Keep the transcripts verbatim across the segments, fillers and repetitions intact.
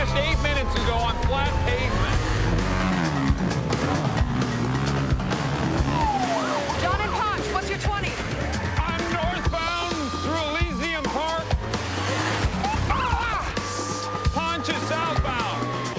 crashed eight minutes ago on flat pavement. John and Ponch, what's your twenty? I'm northbound through Elysium Park. Ah! Ponch is southbound.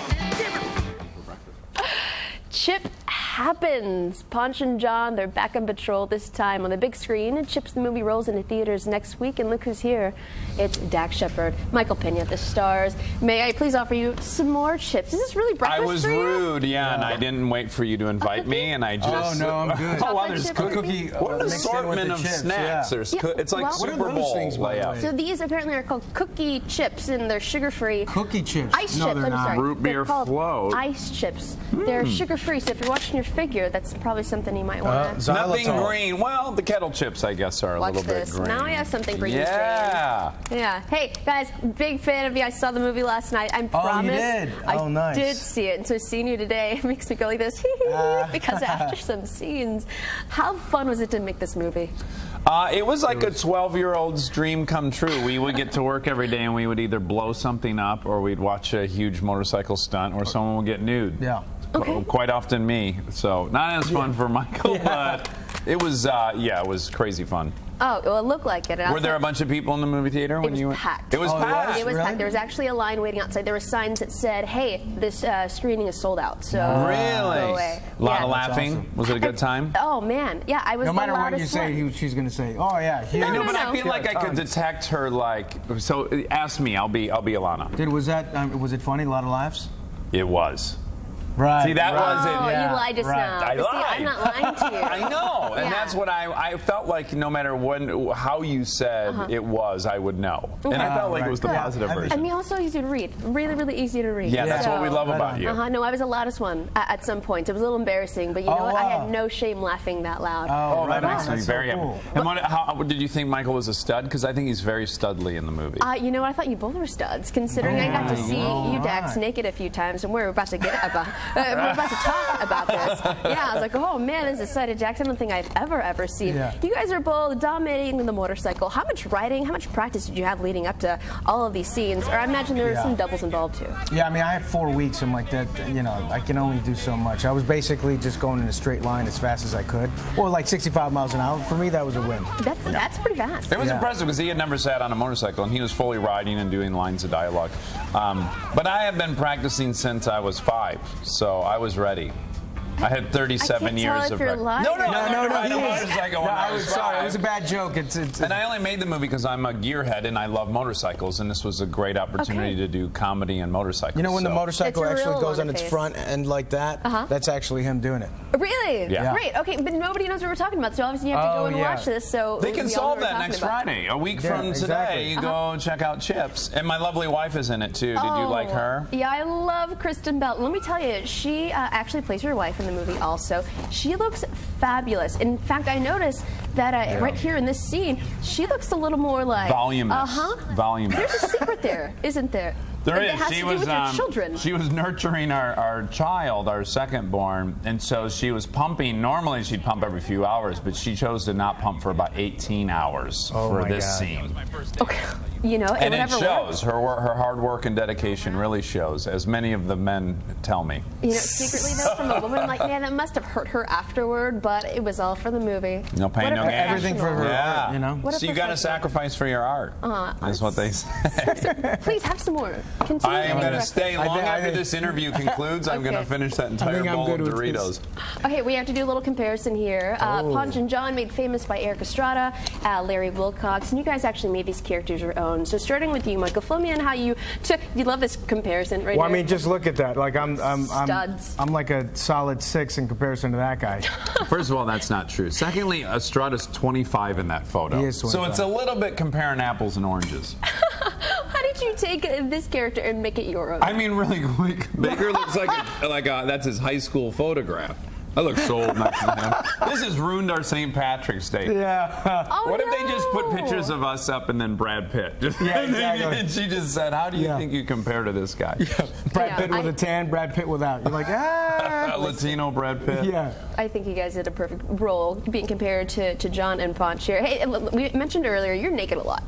Chip happens. Ponch and John, they're back on patrol, this time on the big screen. And Chip's the movie rolls into theaters next week, and look who's here. It's Dax Shepard, Michael Pena at the stars. May I please offer you some more chips? Is this really breakfast I was for you? rude, yeah, and I didn't wait for you to invite me, and I just... Oh, no, I'm good. Oh, well, there's Chocolate cookie. chip What an mixed in with assortment the of chips, snacks. yeah. There's Yeah, co it's like well- Super What are those Bowl things, by the layout. way? So these apparently are called cookie chips, and they're sugar-free. Cookie chips? Ice No, chips, they're I'm not. sorry. Root They're beer called float. ice chips. They're sugar-free, so if you're watching your figure, that's probably something you might want to... Uh, Nothing Xylitol. green. Well, the kettle chips, I guess, are a Watch little this. bit green. Now I have something for you, Yeah. Yeah. Hey, guys, big fan of you. I saw the movie last night. I Oh, you promise. did? I Oh, nice. did see it. And so seeing you today makes me go like this, Uh. because after some scenes, how fun was it to make this movie? Uh, it was like a twelve-year-old's dream come true. We would get to work every day, and we would either blow something up, or we'd watch a huge motorcycle stunt, or someone would get nude. Yeah. Okay. Quite often me. So not as fun for Michael, but it was, uh, yeah, it was crazy fun. Oh, well, it looked like it. And Were there a bunch of people in the movie theater when was you went? packed. It was Oh, packed. It was Really? packed. There was actually a line waiting outside. There were signs that said, "Hey, this uh, screening is sold out." So Really? go away. A lot Yeah. of laughing. awesome. Was it a good time? Oh man, yeah, I was No the matter what loudest you say, one. he, she's going to say, oh, yeah. He, No, I know, no, but no. I feel like I could Tons. detect her. Like, so ask me. I'll be. I'll be Alanna. Dude, was that, um, was it funny? A lot of laughs? It was. Right. See, that right. was it. Oh, Yeah, you lied just right. now. I But see, lied. I'm not lying to you. I know, and Yeah. that's what I, I felt like. No matter when, how you said Uh-huh. it was, I would know, and I Okay. felt like it Right. was the Yeah. positive I mean- version. And also easy to read. Really, really easy to read. Yeah, that's So- what we love Right about on. you. Uh-huh. No, I was the loudest one at, at some points. It was a little embarrassing, but you know Oh, what? I wow. had no shame laughing that loud. Oh, Oh, right that on. makes me That's very so happy. cool. And what, how, did you think Michael was a stud? Because I think he's very studly in the movie. Uh, you know what? I thought you both were studs, considering I got to see Oh, you, Dax, right. naked a few times, and we're about to get about, uh, we're about to talk about this. Yeah, I was like, oh man, this is a side of Dax I don't think I've ever, ever seen. Yeah. You guys are both dominating the motorcycle. How much riding, how much practice did you have leading up to all of these scenes? Or I imagine there were Yeah. some doubles involved too. Yeah, I mean, I had four weeks. I'm like that. You know, I can only do so much. I was basically just going in a straight line as fast as I could, or like sixty-five miles an hour. For me, that was a win. That's that's pretty fast. It was Yeah. impressive because he had never sat on a motorcycle, and he was fully riding and doing lines of dialogue. Um, but I have been practicing since I was five, so I was ready. I had thirty-seven I can't years tell if of you're practice. lying. No, no, No, I no, learned to no. ride a he is- motorcycle no, when I I was was sorry. five. It was a bad joke. It's, it's, And I only made the movie because I'm a gearhead and I love motorcycles, and this was a great opportunity Okay. to do comedy and motorcycles. you know, when the so- motorcycle It's a actually real goes on on the its face. front end like that, Uh-huh. that's actually him doing it. Really? Yeah. Great. Okay, but nobody knows what we're talking about, so obviously you have to Oh, go and yeah. watch this. So They can we all know solve what we're that talking next about. Friday. A week Yeah, from today, exactly. you go check out Chips. And my lovely wife is in it, too. Did you like her? Yeah, I love Kristen Bell. Let me tell you, she uh, actually plays her wife in the movie also. She looks fabulous. In fact, I noticed that uh, right here in this scene, she looks a little more like... Voluminous. Uh-huh. Voluminous. There's a secret there, isn't there? There It is. has She to do was with your um, children. she was nurturing our, our child, our second born, and so she was pumping. Normally she'd pump every few hours, but she chose to not pump for about eighteen hours Oh for my this God. scene. Okay. You know, And it whatever shows. works. Her wor- her hard work and dedication really shows, as many of the men tell me. You know, secretly though, from a woman, I'm like, man, that must have hurt her afterward, but it was all for the movie. No pain, What a no gain. Everything for her Yeah. art, you know? What a So you got to professional. sacrifice for your art. Uh, That's what they say. Please have some more. Continue. I am going to Direct- stay I long think- I after think- this interview concludes. I'm going to Okay. finish that entire think I'm bowl of good with Doritos. this. Okay, we have to do a little comparison here. Uh, Oh. Ponch and John, made famous by Eric Estrada, uh, Larry Wilcox, and you guys actually made these characters your own. So starting with you, Michael, fill me in how you took. You love this comparison, right? Well, I here. mean, just look at that. Like, I'm, I'm, I'm, Studs. I'm like a solid six in comparison to that guy. First of all, that's not true. Secondly, Estrada's twenty-five in that photo. He is so it's twenty-five. a little bit comparing apples and oranges. How did you take uh, this character and make it your own? I mean, really quick, Baker looks like a, like a, that's his high school photograph. I look so old next to him. This has ruined our Saint Patrick's Day. Yeah. Oh, What if they just put no. pictures of us up and then Brad Pitt? Just, Yeah, and then- exactly. and she just said, how do you Yeah. think you compare to this guy? Brad Yeah, Pitt with I- a tan, Brad Pitt without. You're like, ah. A Latino Brad Pitt? Yeah. I think you guys did a perfect role being compared to, to John and Ponch here. Hey, we mentioned earlier, you're naked a lot.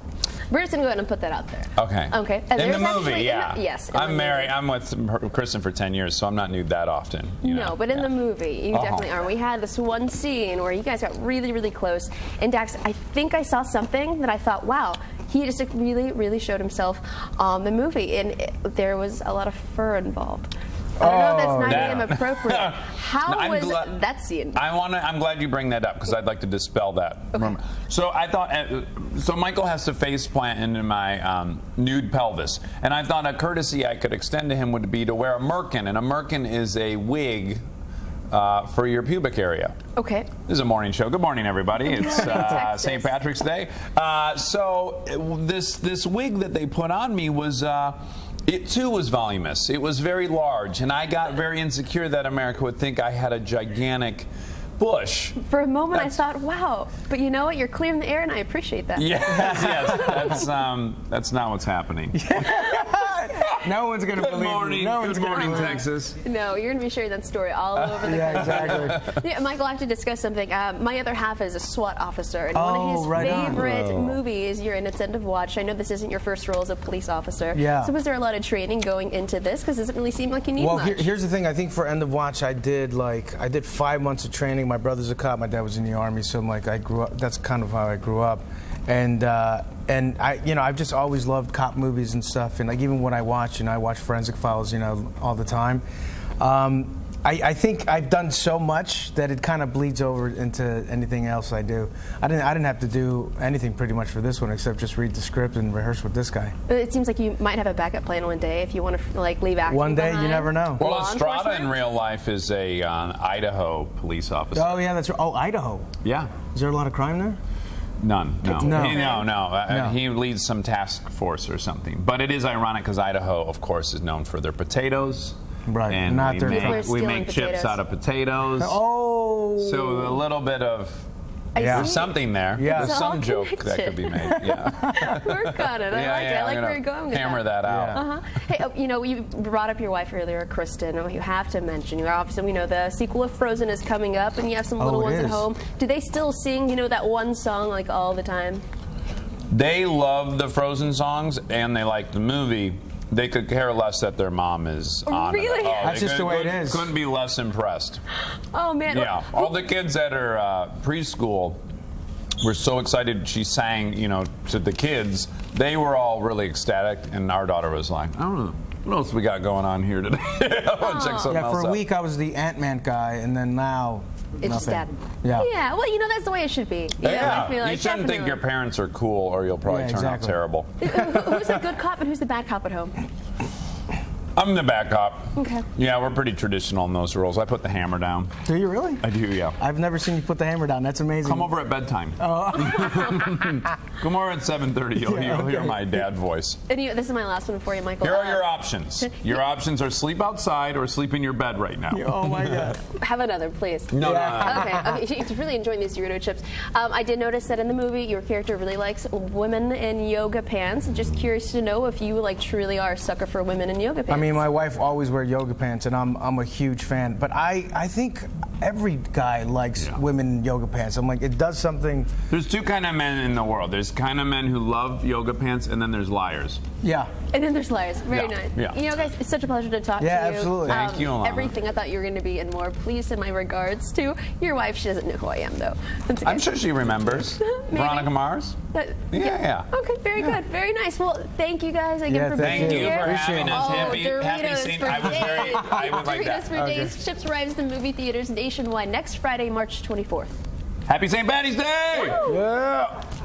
We're just gonna go ahead and put that out there. Okay. Okay. And in the there's movie, actually- yeah. in the- yes. in the I'm married. movie. I'm with Kristen for ten years, so I'm not nude that often. You No, know? but in Yeah. the movie, you Oh. definitely are. We had this one scene where you guys got really, really close. And Dax, I think I saw something that I thought, wow, he just like, really, really showed himself on the movie. And it, there was a lot of fur involved. I don't know if that's nine a m That- appropriate. How I'm was gla- that scene? I want to. I'm glad you bring that up because I'd like to dispel that. Okay. So I thought. Uh, so Michael has to face plant into my um, nude pelvis, and I thought a courtesy I could extend to him would be to wear a merkin, and a merkin is a wig uh, for your pubic area. Okay. This is a morning show. Good morning, everybody. It's uh, Texas. Saint Patrick's Day. Uh, so it- this this wig that they put on me was. Uh, It too was voluminous. It was very large, and I got very insecure that America would think I had a gigantic bush. For a moment, That's- I thought, wow. But you know what? You're clearing the air, and I appreciate that. Yes, yes. That's um, that's not what's happening. No one's gonna Good believe morning, you. No good one's gonna morning, believe you. Texas. No, you're going to be sharing that story all over the Yeah, country. exactly. Yeah, Michael, I have to discuss something. Uh, my other half is a SWAT officer, and one Oh, of his right on. favorite Oh. movies you're in. It's End of Watch. I know this isn't your first role as a police officer. Yeah. So was there a lot of training going into this? Because it doesn't really seem like you need Well, much. here, here's the thing. I think for End of Watch, I did like I did five months of training. My brother's a cop. My dad was in the army, so I'm like I grew up. That's kind of how I grew up, and uh, and I you know I've just always loved cop movies and stuff. And like even when I watch, you know, I watch Forensic Files, you know, all the time. Um, I, I think I've done so much that it kind of bleeds over into anything else I do. I didn't I didn't have to do anything pretty much for this one except just read the script and rehearse with this guy. It seems like you might have a backup plan one day if you want to like leave acting One day, you behind. never know. Well, Law Estrada enforcement? in real life is a uh, Idaho police officer. Oh yeah, that's right. Oh, Idaho. Yeah. Is there a lot of crime there? None. No. No. He, no. No. Uh, No. He leads some task force or something. But it is ironic because Idaho, of course, is known for their potatoes. Right, And not we their make, crime. People are we stealing make chips potatoes. out of potatoes. Oh. So a little bit of I Yeah. there's see. something there. Yeah. There's It's all some joke that connected. could be made. Yeah. Work on it. I yeah, like yeah, it. I I'm like gonna where you're going with hammer that. that out. Yeah. Uh-huh. Hey, oh, you know, you brought up your wife earlier, Kristen. Oh, you have to mention. You're obviously, we know the sequel of Frozen is coming up, and you have some little Oh, it ones at is. home. Do they still sing, you know, that one song like all the time? They love the Frozen songs and they like the movie. They could care less that their mom is on it. Really? Oh, That's they just the way it couldn't- is. Couldn't be less impressed. Oh man. Yeah, all the kids that are uh, preschool were so excited she sang, you know, to the kids. They were all really ecstatic, and our daughter was like, I don't know. What else we got going on here today? I want to check something Yeah, else for a out. week I was the Ant-Man guy, and then now It's just nothing. dad. Yeah. Yeah. Well, you know, that's the way it should be. You know, Yeah, I feel like you shouldn't think definitely. your parents are cool, or you'll probably Yeah, turn exactly. out terrible. Who- Who's the good cop and who's the bad cop at home? I'm the bad cop. Okay. Yeah, we're pretty traditional in those rules. I put the hammer down. Do you really? I do, yeah. I've never seen you put the hammer down. That's amazing. Come over at bedtime. Oh. Come over at seven thirty. You'll, Yeah, you'll hear okay. my dad voice. And you, this is my last one for you, Michael. Here are Uh, your options. Your options are sleep outside or sleep in your bed right now. Oh my God. Have another, please. No, Yeah. no, no. Okay, okay. He's really enjoying these Dorito chips. Um, I did notice that in the movie, your character really likes women in yoga pants. Just curious to know if you like truly are a sucker for women in yoga pants. I mean, my wife always wears yoga pants, and I'm I'm a huge fan. But I I think every guy likes Yeah. women in yoga pants. I'm like, it does something. There's two kind of men in the world. There's kind of men who love yoga pants, and then there's liars. Yeah. And then there's Liars. Very Yeah, nice. yeah. You know, guys, it's such a pleasure to talk Yeah, to you. absolutely. Thank you, Alanna. Everything I thought you were going to be and more. Please send my regards to your wife. She doesn't know who I am, though. That's okay. I'm sure she remembers. Maybe. Veronica Mars? That- Yeah, yeah. Okay, very good. Very nice. Well, thank you guys again Yeah, for thank being Thank you here. for Appreciate having it. us. Oh, happy, happy Doritos Saint. for I was very. days. I would like Doritos that. for days. Chips arrives in movie theaters nationwide next Friday, March twenty-fourth. Happy Saint Patty's Day! Yeah.